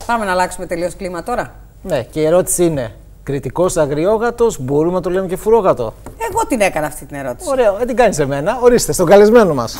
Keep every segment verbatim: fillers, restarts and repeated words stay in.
Πάμε να αλλάξουμε τελείως κλίμα τώρα. Ναι, και η ερώτηση είναι: κριτικός αγριόγατος, μπορούμε να το λέμε και φουρόγατο? Εγώ την έκανα αυτή την ερώτηση. Ωραίο, δεν την κάνεις εμένα. Ορίστε, στον καλεσμένο μας.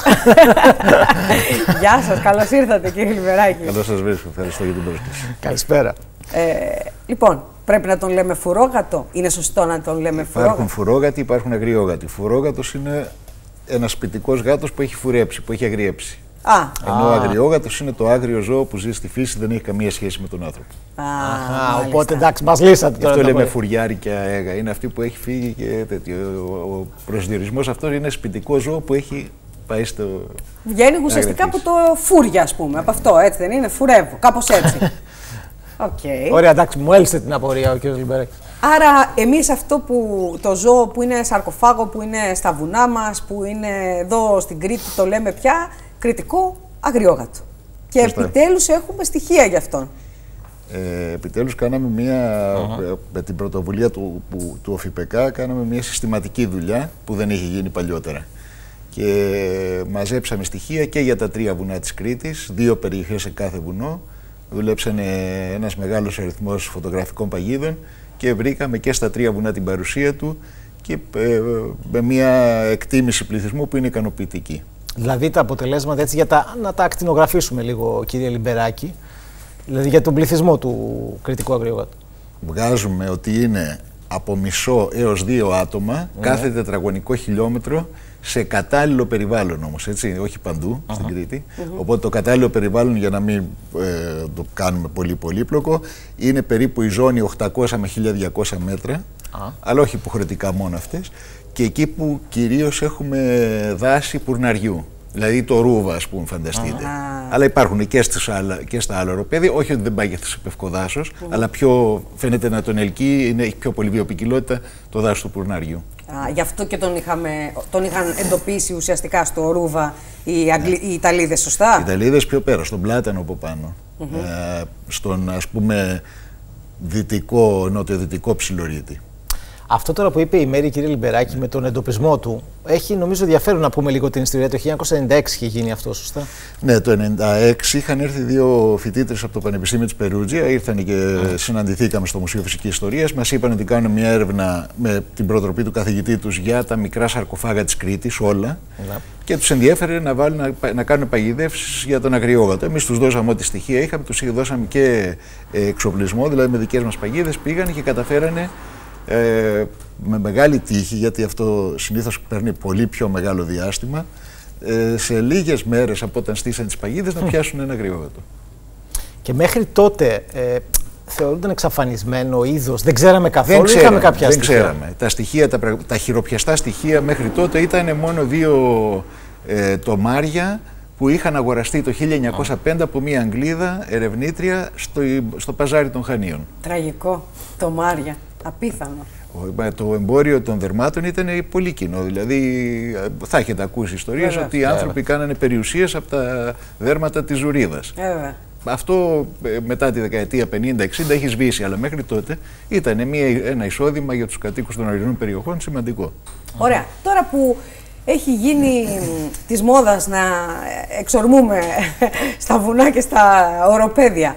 Γεια σας, καλώς ήρθατε κύριε Λιμπεράκη. Καλώς σας βρίσκω, ευχαριστώ για την πρόσκληση. Καλησπέρα. Ε, λοιπόν, πρέπει να τον λέμε φουρόγατο, είναι σωστό να τον λέμε φουρόγατο? Υπάρχουν φουρόγατοι, υπάρχουν αγριόγατοι. Φουρόγατος είναι ένας σπιτικός γάτος που έχει φουρέψει, που έχει αγριέψει. Α. Ενώ ο αγριόγατος είναι το άγριο ζώο που ζει στη φύση, δεν έχει καμία σχέση με τον άνθρωπο. Α, Α, οπότε εντάξει, μας λύσατε τώρα. Αυτό λέμε φουριάρικια έγα. Είναι αυτή που έχει φύγει και τέτοιο. Ο προσδιορισμός αυτό είναι σπιτικό ζώο που έχει πάει στο. Βγαίνει ουσιαστικά από το φούρια, ας πούμε. Από αυτό, έτσι δεν είναι? Φουρεύω, κάπως έτσι. Okay. Ωραία, εντάξει, μου έλυσε την απορία ο κ. Λιμπεράκη. Άρα, εμείς αυτό που το ζώο που είναι σαρκοφάγο, που είναι στα βουνά μας, που είναι εδώ στην Κρήτη, το λέμε πια κριτικό αγριόγατο. Και Σωστά. Επιτέλους έχουμε στοιχεία γι' αυτόν. Ε, επιτέλους κάναμε μια, uh-huh. με την πρωτοβουλία του, που, του ΟΦΙΠΕΚΑ, κάναμε μια συστηματική δουλειά που δεν είχε γίνει παλιότερα. Και μαζέψαμε στοιχεία και για τα τρία βουνά της Κρήτης, δύο περιοχές σε κάθε βουνό. Δουλέψανε ένας μεγάλος αριθμός φωτογραφικών παγίδων και βρήκαμε και στα τρία βουνά την παρουσία του και ε, με μια εκτίμηση πληθυσμού που είναι ικανοποιητική. Δηλαδή τα αποτελέσματα, έτσι, για τα, να τα ακτινογραφήσουμε λίγο, κύριε Λιμπεράκη, δηλαδή για τον πληθυσμό του κριτικού αγριόγατου. Βγάζουμε ότι είναι από μισό έως δύο άτομα mm. κάθε τετραγωνικό χιλιόμετρο σε κατάλληλο περιβάλλον όμως, έτσι, όχι παντού uh-huh. στην Κρήτη. Uh-huh. Οπότε το κατάλληλο περιβάλλον, για να μην ε, το κάνουμε πολύ πολύπλοκο, είναι περίπου η ζώνη οκτακόσια με χίλια διακόσια μέτρα, uh-huh. αλλά όχι υποχρεωτικά μόνο αυτές, και εκεί που κυρίως έχουμε δάση πουρναριού. Δηλαδή το ρούβα, ας πούμε, φανταστείτε. Ah. Αλλά υπάρχουν και, άλλα, και στα άλλα οροπέδια, όχι ότι δεν πάγεται σε πευκοδάσος, mm. αλλά πιο, φαίνεται να τον ελκύει, είναι, έχει πιο πολύ βιοποικιλότητα το δάσος του πουρναριού. Ah, γι' αυτό και τον, είχαμε, τον είχαν εντοπίσει ουσιαστικά στο ρούβα οι, Αγγλι... yeah. οι Ιταλίδες, σωστά? Οι Ιταλίδες πιο πέρα, στον Πλάτανο από πάνω. Mm-hmm. ε, στον, ας πούμε, δυτικό, νοτιοδυτικό ψιλορίτη. Αυτό τώρα που είπε η Μέρη, κύριε Λιμπεράκη, ναι. με τον εντοπισμό του, έχει νομίζω ενδιαφέρον να πούμε λίγο την ιστορία. Το χίλια εννιακόσια ενενήντα έξι είχε γίνει αυτό, σωστά? Ναι, το χίλια εννιακόσια ενενήντα έξι είχαν έρθει δύο φοιτήτρες από το Πανεπιστήμιο της Περούτζια, ήρθαν και mm. συναντηθήκαμε στο Μουσείο Φυσικής Ιστορίας. Μας είπαν ότι κάνουν μια έρευνα με την προτροπή του καθηγητή τους για τα μικρά σαρκοφάγα της Κρήτης, όλα. Mm. Και τους ενδιέφερε να, βάλουν, να, να κάνουν παγιδεύσεις για τον αγριόγατο. Εμείς τους δώσαμε ό,τι στοιχεία είχαμε, τους δώσαμε και εξοπλισμό, δηλαδή με δικές μας παγίδες πήγαν και καταφέρανε. Ε, με μεγάλη τύχη, γιατί αυτό συνήθως παίρνει πολύ πιο μεγάλο διάστημα, ε, σε λίγες μέρες από όταν στήσαν τις παγίδες να πιάσουν ένα αγριόγατο. Και μέχρι τότε ε, θεωρούνταν εξαφανισμένο είδος, δεν ξέραμε καθόλου, δεν ξέραμε, είχαμε κάποια δεν στοιχεία? ξέραμε. Τα, στοιχεία, τα, τα χειροπιαστά στοιχεία μέχρι τότε ήταν μόνο δύο ε, τομάρια που είχαν αγοραστεί το χίλια εννιακόσια πέντε από μία Αγγλίδα ερευνήτρια στο, στο παζάρι των Χανίων. Τραγικό, τομάρια. Απίθανο. Το εμπόριο των δερμάτων ήταν πολύ κοινό. Δηλαδή, θα έχετε ακούσει ιστορίες Βέβαια. ότι οι άνθρωποι Βέβαια. κάνανε περιουσίες από τα δέρματα της Ζουρίδας. Βέβαια. Αυτό μετά τη δεκαετία πενήντα εξήντα έχει σβήσει, αλλά μέχρι τότε ήταν μια, ένα εισόδημα για τους κατοίκους των ορεινών περιοχών σημαντικό. Ωραία. Τώρα που έχει γίνει της μόδας να εξορμούμε στα βουνά και στα οροπέδια,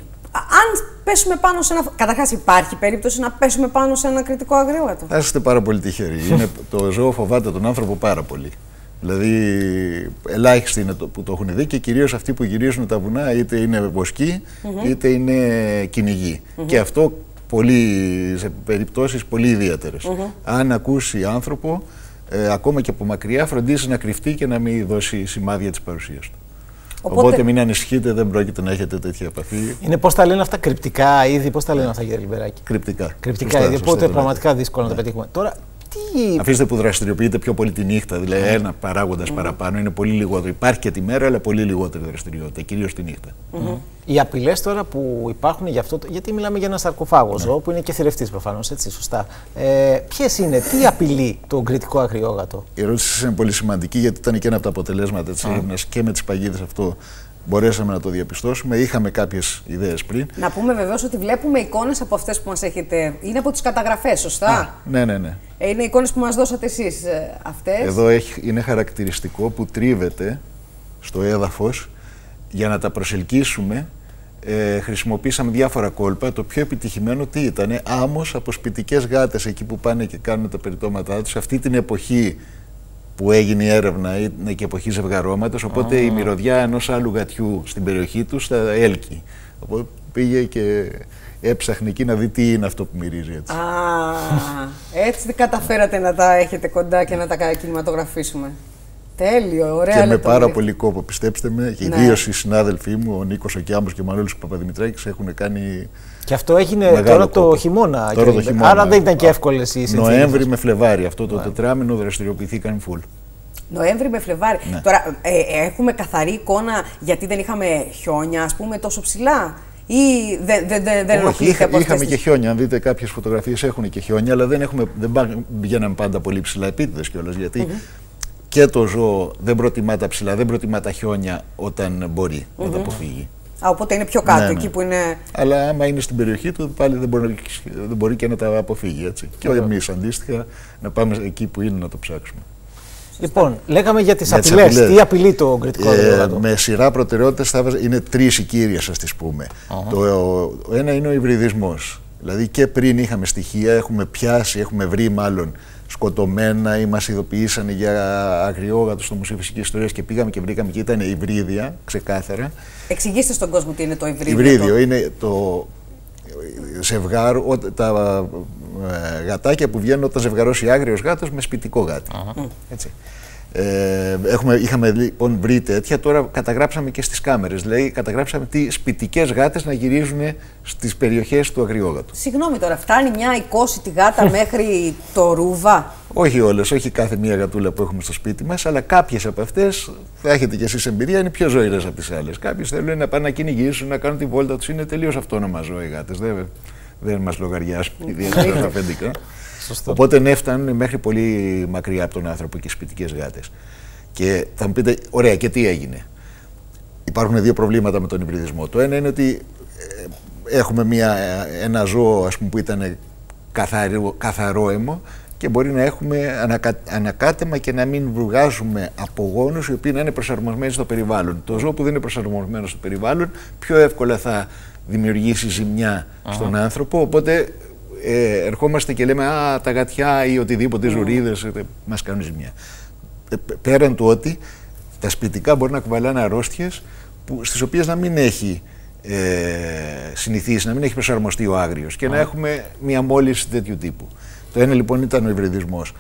αν πέσουμε πάνω σε ένα. Καταρχάς, υπάρχει περίπτωση να πέσουμε πάνω σε ένα κριτικό αγριόγατο? Θα είστε πάρα πολύ τυχεροί. Είναι, το ζώο φοβάται τον άνθρωπο πάρα πολύ. Δηλαδή, ελάχιστοι είναι το, που το έχουν δει, και κυρίως αυτοί που γυρίζουν τα βουνά, είτε είναι βοσκοί, mm-hmm. είτε είναι κυνηγοί. Mm-hmm. Και αυτό πολύ, σε περιπτώσεις πολύ ιδιαίτερες. Mm-hmm. Αν ακούσει άνθρωπο, ε, ακόμα και από μακριά, φροντίζει να κρυφτεί και να μην δώσει σημάδια της παρουσίας του. Οπότε, Οπότε μην ανησυχείτε, δεν πρόκειται να έχετε τέτοια επαφή. Είναι, πώς τα λένε αυτά, κρυπτικά είδη, πώς τα λένε αυτά, κύριε Λιμπεράκη? Κρυπτικά. Κρυπτικά είδη, οπότε πραγματικά δύσκολο ναι. να τα πετύχουμε. Τώρα, τι... Αφήστε που δραστηριοποιείται πιο πολύ τη νύχτα, δηλαδή mm. ένα παράγοντας mm. παραπάνω, είναι πολύ λιγότερο. Υπάρχει και τη μέρα, αλλά πολύ λιγότερη δραστηριότητα, κυρίως τη νύχτα. Mm-hmm. Οι απειλές τώρα που υπάρχουν για αυτό, γιατί μιλάμε για ένα σαρκοφάγο ζώο, που είναι και θηρευτής προφανώς, έτσι, σωστά. Ε, ποιες είναι, τι απειλεί τον κριτικό αγριόγατο? Η ερώτηση είναι πολύ σημαντική, γιατί ήταν και ένα από τα αποτελέσματα της έρευνας και με τις παγίδες αυτό. Μπορέσαμε να το διαπιστώσουμε, είχαμε κάποιες ιδέες πριν. Να πούμε βεβαίως ότι βλέπουμε εικόνες από αυτές που μας έχετε. Είναι από τις καταγραφές, σωστά? Α, ναι, ναι, ναι. Ε, είναι εικόνες που μας δώσατε εσείς ε, αυτές. Εδώ έχει, είναι χαρακτηριστικό που τρίβεται στο έδαφος για να τα προσελκύσουμε. ε, χρησιμοποίησαμε διάφορα κόλπα. Το πιο επιτυχημένο τι ήταν? Άμμος από σπιτικές γάτες εκεί που πάνε και κάνουν τα περιτώματά τους. Αυτή την εποχή που έγινε η έρευνα είναι και εποχή ζευγαρώματος, οπότε oh. η μυρωδιά ενός άλλου γατιού στην περιοχή τους θα έλκει. Οπότε πήγε και έψαχνε εκεί να δει τι είναι αυτό που μυρίζει έτσι. Α, έτσι δεν καταφέρατε να τα έχετε κοντά και να τα κινηματογραφήσουμε. Τέλειο, ωραία. Και με πάρα πολύ κόπο, πιστέψτε με, και ιδίως οι συνάδελφοί μου, ο Νίκος ο Κιάμπος και ο Μανώλης Παπαδημητράκης, έχουν κάνει. Και αυτό έγινε τώρα κόπο. το χειμώνα. Τώρα το χειμώνα. Άρα δεν ήταν και εύκολες οι συνθήκες. Νοέμβρη με Φλεβάρι, αυτό το yeah. τετράμινο δραστηριοποιηθήκαν full. Νοέμβρη με Φλεβάρι. Ναι. Τώρα, ε, έχουμε καθαρή εικόνα γιατί δεν είχαμε χιόνια, ας πούμε, τόσο ψηλά. Ή δεν δε, δε, δε Όχι, είχα, είχαμε και χιόνια. Αν δείτε, κάποιες φωτογραφίες έχουν και χιόνια, αλλά δεν, έχουμε, δεν πηγαίναμε πάντα πολύ ψηλά, επίτηδες κιόλας. Γιατί mm-hmm. και το ζώο δεν προτιμά τα ψηλά, δεν προτιμά τα χιόνια όταν μπορεί mm-hmm. να τα αποφύγει. Α, οπότε είναι πιο κάτω, ναι, ναι. εκεί που είναι. Αλλά άμα είναι στην περιοχή του, πάλι δεν μπορεί, δεν μπορεί και να τα αποφύγει. Έτσι. Και εμείς αντίστοιχα να πάμε εκεί που είναι να το ψάξουμε. Λοιπόν, λέγαμε για τις απειλές. Τι απειλεί το κριτικό αγριόγατο? Ε, με σειρά προτεραιότητες θα βάζα, είναι τρεις οι κύριες, ας τις πούμε. Uh-huh. Το ο, ένα είναι ο υβριδισμός. Δηλαδή και πριν είχαμε στοιχεία, έχουμε πιάσει, έχουμε βρει μάλλον σκοτωμένα ή μας ειδοποιήσανε για αγριόγατο στο Μουσείο Φυσικής Ιστορίας και πήγαμε και βρήκαμε και ήταν υβρίδια, ξεκάθαρα. Εξηγήστε στον κόσμο τι είναι το υβρίδιο. Υβρίδιο είναι το ζευγάρο, τα ε, γατάκια που βγαίνουν όταν ζευγαρώσει άγριος γάτος με σπιτικό γάτι. Uh-huh. Έτσι. Ε, έχουμε, είχαμε λοιπόν βρει τέτοια, τώρα καταγράψαμε και στις κάμερες. Δηλαδή, καταγράψαμε τι σπιτικές γάτες να γυρίζουν στις περιοχές του αγριόγατου. Συγγνώμη τώρα, φτάνει μια εικόσιτη γάτα μέχρι το ρούβα? Όχι όλες, όχι κάθε μία γατούλα που έχουμε στο σπίτι μας, αλλά κάποιες από αυτές, θα έχετε κι εσείς εμπειρία, είναι πιο ζωηρές από τις άλλες. Κάποιες θέλουν να πάνε να κυνηγήσουν, να κάνουν τη βόλτα τους. Είναι τελείως αυτόνομα ζώα οι γάτες. Δεν, δεν μας λογαριάζουν ιδιαίτερα τα αφεντικά. Σωστό. Οπότε ναι, φτάνουν μέχρι πολύ μακριά από τον άνθρωπο και σπιτικές γάτες. Και θα μου πείτε, ωραία, και τι έγινε? Υπάρχουν δύο προβλήματα με τον υβριδισμό. Το ένα είναι ότι έχουμε μια, ένα ζώο, ας πούμε, που ήταν καθαρό, καθαρόαιμο και μπορεί να έχουμε ανακα, ανακάτεμα και να μην βγάζουμε απογόνους οι οποίοι να είναι προσαρμοσμένοι στο περιβάλλον. Το ζώο που δεν είναι προσαρμοσμένο στο περιβάλλον πιο εύκολα θα δημιουργήσει ζημιά uh-huh. στον άνθρωπο. Οπότε Ε, ερχόμαστε και λέμε «Α, τα γατιά» ή οτιδήποτε, mm. ζουρίδες, ε, μας κάνουν ζημιά. Ε, πέραν του ότι τα σπιτικά μπορεί να κουβαλάνε αρρώστιες που, στις οποίες να μην έχει ε, συνηθίσει, να μην έχει προσαρμοστεί ο άγριος και mm. να έχουμε μια μόλυνση τέτοιου τύπου. Το ένα λοιπόν ήταν ο υβριδισμός.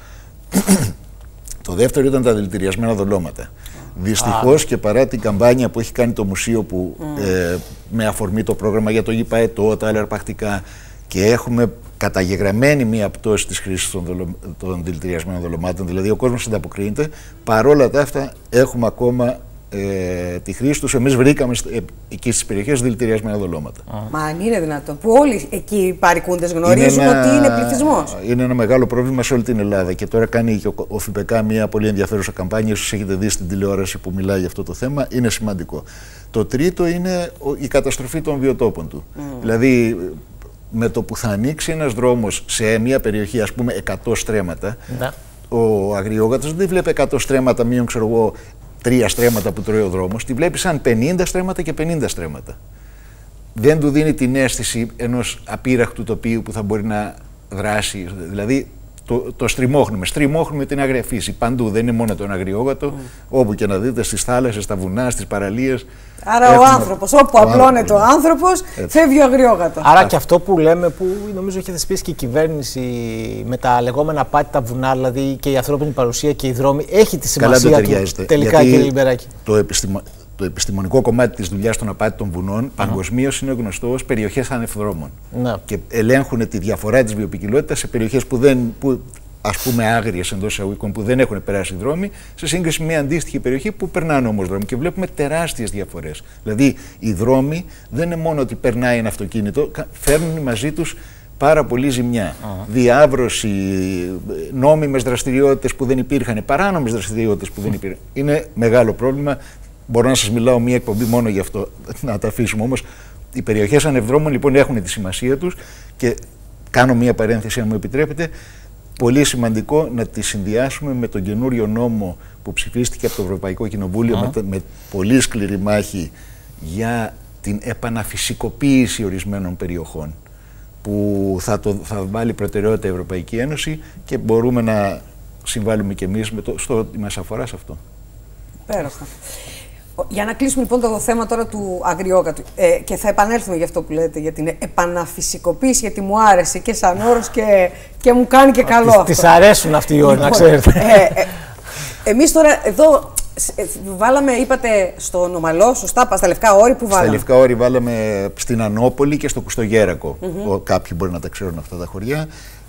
Το δεύτερο ήταν τα δηλητηριασμένα δολώματα. Δυστυχώς ah. και παρά την καμπάνια που έχει κάνει το μουσείο που, mm. ε, με αφορμή το πρόγραμμα για το ΙΠΑΕΤΟ, τα άλλα αρπακτικά, και έχουμε καταγεγραμμένη μία πτώση της χρήσης των, δολο... των δηλητηριασμένων δολωμάτων, δηλαδή ο κόσμος ανταποκρίνεται. Παρόλα τα αυτά, έχουμε ακόμα ε, τη χρήση τους. Εμείς βρήκαμε ε, εκεί στις περιοχές δηλητηριασμένα δολώματα. Μα αν είναι δυνατόν, που όλοι εκεί οι παρικούντες γνωρίζουν είναι ένα... ότι είναι πληθυσμός. Είναι ένα μεγάλο πρόβλημα σε όλη την Ελλάδα. Και τώρα κάνει και ο, ο ΦΠΚ μία πολύ ενδιαφέρουσα καμπάνια. Ίσως έχετε δει στην τηλεόραση που μιλάει για αυτό το θέμα. Είναι σημαντικό. Το τρίτο είναι η καταστροφή των βιοτόπων του. Mm. Δηλαδή, με το που θα ανοίξει ένας δρόμος σε μια περιοχή, ας πούμε, εκατό στρέμματα, να. ο αγριόγατος δεν βλέπει εκατό στρέμματα μείον, ξέρω εγώ, τρία στρέμματα που τρώει ο δρόμος, τη βλέπει σαν πενήντα στρέμματα και πενήντα στρέμματα. Δεν του δίνει την αίσθηση ενός απείραχτου τοπίου που θα μπορεί να δράσει. Δηλαδή, το, το στριμώχνουμε. Στριμώχνουμε την άγρια φύση. Παντού, δεν είναι μόνο τον αγριόγατο, mm. όπου και να δείτε, στις θάλασσες, στα βουνά, στις παραλίες. Άρα έχουμε... ο άνθρωπος, όπου ο απλώνεται ο άνθρωπος, φεύγει ο αγριόγατος. Άρα και αυτό που λέμε, που νομίζω έχει θεσπίσει και η κυβέρνηση με τα λεγόμενα απάτητα βουνά, δηλαδή και η ανθρώπινη παρουσία και οι δρόμοι, έχει τη σημασία του τελικά, κύριε Λιμπεράκη. Το, επιστημο... το επιστημονικό κομμάτι της δουλειάς των απάτητων βουνών mm. παγκοσμίως είναι γνωστό ως περιοχές ανευδρόμων. Mm. Και ελέγχουν τη διαφορά της βιοποικιλότητας σε περιοχές που δεν. Που, ας πούμε, άγριες εντός εισαγωγικών που δεν έχουν περάσει δρόμοι, σε σύγκριση με μια αντίστοιχη περιοχή που περνάνε όμως δρόμοι. Και βλέπουμε τεράστιες διαφορές. Δηλαδή, οι δρόμοι δεν είναι μόνο ότι περνάει ένα αυτοκίνητο, φέρνουν μαζί τους πάρα πολύ ζημιά. Uh-huh. Διάβρωση, νόμιμες δραστηριότητες που δεν υπήρχαν, παράνομες δραστηριότητες που δεν υπήρχαν. Είναι μεγάλο πρόβλημα. Μπορώ να σας μιλάω μία εκπομπή μόνο γι' αυτό, να τα αφήσουμε όμως. Οι περιοχές ανευδρόμων λοιπόν έχουν τη σημασία τους και κάνω μία παρένθεση, αν μου επιτρέπετε. Πολύ σημαντικό να τη συνδυάσουμε με τον καινούριο νόμο που ψηφίστηκε από το Ευρωπαϊκό Κοινοβούλιο mm. με, με πολύ σκληρή μάχη για την επαναφυσικοποίηση ορισμένων περιοχών, που θα, το, θα βάλει προτεραιότητα η Ευρωπαϊκή Ένωση και μπορούμε να συμβάλλουμε κι εμείς με το, στο μεσαφορά σε αυτό. Πέραστα. Για να κλείσουμε λοιπόν το θέμα τώρα του αγριόγατου ε, και θα επανέλθουμε για αυτό που λέτε, για την επαναφυσικοποίηση, γιατί μου άρεσε και σαν όρος και, και μου κάνει και καλό. Της, της αρέσουν αυτοί οι όροι, να ξέρετε. Ε, ε, εμείς τώρα εδώ βάλαμε, είπατε, στον Ομαλό, σωστά, στα Λευκά Όρη που βάλαμε. Στα Λευκά Όρη βάλαμε στην Ανώπολη και στο Κουστογέρακο. Mm-hmm. Κάποιοι μπορεί να τα ξέρουν αυτά τα χωριά.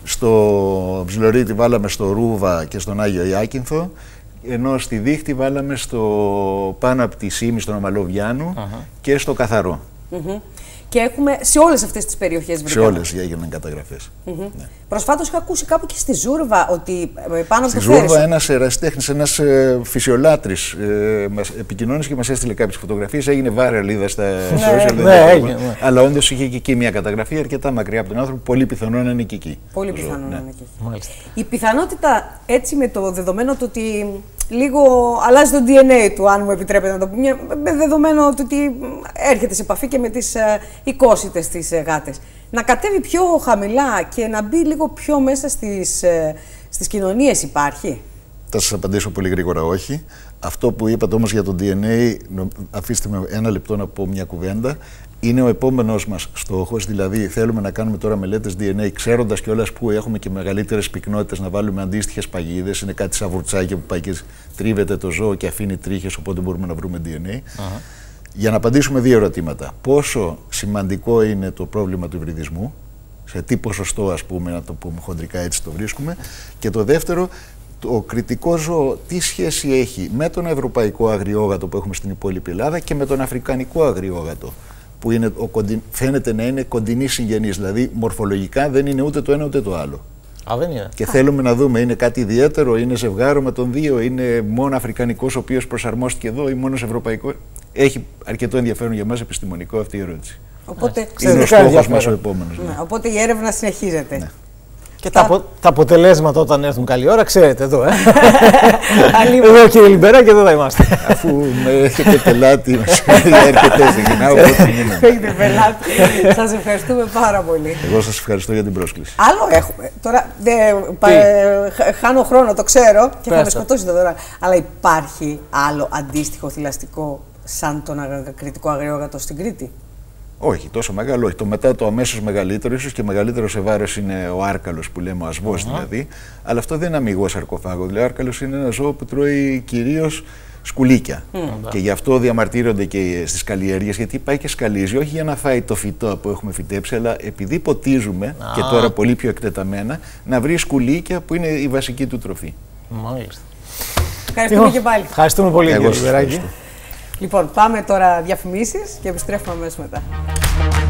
Στο Ψιλορίτη βάλαμε στο Ρούβα και στον Άγιο Ιάκυνθο. Ενώ στη Δίχτη βάλαμε στο, πάνω από τη Σήμη, στον Ομαλό Βιάνου uh-huh. και στο Καθαρό. Mm-hmm. Και έχουμε σε όλες αυτές τις περιοχές βρήκαμε. Σε όλες έγιναν καταγραφές. Mm-hmm. Ναι. Προσφάτως είχα ακούσει κάπου και στη Ζούρβα ότι πάνω από το Στη Ζούρβα ένας ερασιτέχνης, ένας ε, φυσιολάτρης ε, μας επικοινώνησε και μας έστειλε κάποιες φωτογραφίες. Έγινε viral, είδα στα social media. Αλλά όντως είχε και εκεί μια καταγραφή αρκετά μακριά από τον άνθρωπο. Πολύ πιθανό να είναι και εκεί. Πολύ πιθανό να είναι και εκεί. Μάλιστα. Η πιθανότητα, έτσι, με το δεδομένο του ότι λίγο αλλάζει το ντι εν έι του, αν μου επιτρέπετε να το πούμε, με δεδομένο ότι έρχεται σε επαφή και με τις ε, οικόσιτες τις ε, γάτες, να κατέβει πιο χαμηλά και να μπει λίγο πιο μέσα στις, ε, στις κοινωνίες, υπάρχει? Θα σας απαντήσω πολύ γρήγορα όχι. Αυτό που είπατε όμως για το ντι εν έι, αφήστε με ένα λεπτό να πω μια κουβέντα. Είναι ο επόμενος μας στόχος, δηλαδή θέλουμε να κάνουμε τώρα μελέτες ντι εν έι, ξέροντας κιόλας που έχουμε και μεγαλύτερες πυκνότητες, να βάλουμε αντίστοιχες παγίδες. Είναι κάτι σαν βουρτσάκια που πάει και τρίβεται το ζώο και αφήνει τρίχες, οπότε μπορούμε να βρούμε ντι εν έι. Uh-huh. Για να απαντήσουμε δύο ερωτήματα. Πόσο σημαντικό είναι το πρόβλημα του υβριδισμού, σε τι ποσοστό, ας πούμε, να το πούμε χοντρικά, έτσι το βρίσκουμε. Και το δεύτερο, το κριτικό ζώο τι σχέση έχει με τον ευρωπαϊκό αγριόγατο που έχουμε στην υπόλοιπη Ελλάδα και με τον αφρικανικό αγριόγατο, που είναι ο κοντι... φαίνεται να είναι κοντινή συγγενής, δηλαδή μορφολογικά δεν είναι ούτε το ένα ούτε το άλλο. Α, δεν είναι. Και Α. θέλουμε να δούμε, είναι κάτι ιδιαίτερο, είναι ζευγάρωμα των δύο, είναι μόνο αφρικανικός ο οποίος προσαρμόστηκε εδώ ή μόνο ευρωπαϊκό. Έχει αρκετό ενδιαφέρον για μας επιστημονικό αυτή η ερώτηση. Οπότε, είναι ο στόχος μας ο επόμενος. Ναι. Ναι. Οπότε η έρευνα συνεχίζεται. Ναι. Και τα, απο, τα αποτελέσματα όταν έρθουν καλή ώρα, ξέρετε εδώ. Ε. Εδώ, κύριε Λιμπερά, και εδώ θα είμαστε. Αφού με έχετε πελάτη, έρχεται συχνά, οπότε μείναμε. Έχετε πελάτη. Σας ευχαριστούμε πάρα πολύ. Εγώ σας ευχαριστώ για την πρόσκληση. Άλλο έχουμε. Τώρα δεν χάνω χρόνο, το ξέρω και θα με σκοτώσει τώρα. Αλλά υπάρχει άλλο αντίστοιχο θηλαστικό σαν τον κρητικό αγριόγατο στην Κρήτη? Όχι, τόσο μεγάλο, όχι. Το μετά το αμέσως μεγαλύτερο, ίσως και μεγαλύτερο σε βάρος είναι ο άρκαλος που λέμε, ο ασβός uh-huh. δηλαδή. Αλλά αυτό δεν είναι αμυγός σαρκοφάγο. Δηλαδή, ο άρκαλος είναι ένα ζώο που τρώει κυρίως σκουλίκια. Mm. Και γι' αυτό διαμαρτύρονται και στις καλλιέργειες, γιατί πάει και σκαλίζει, όχι για να φάει το φυτό που έχουμε φυτέψει, αλλά επειδή ποτίζουμε, ah. και τώρα πολύ πιο εκτεταμένα, να βρει σκουλίκια που είναι η βασική του τροφή. Μάλιστα. Ευχαριστούμε και πάλι. Ευχαριστούμε πολύ, κύριε Λιμπεράκη. Λοιπόν, πάμε τώρα διαφημίσεις και επιστρέφουμε αμέσως μετά.